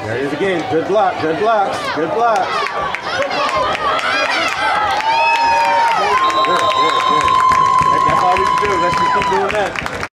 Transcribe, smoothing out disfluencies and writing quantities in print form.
There it is again. Good block, good blocks, good blocks.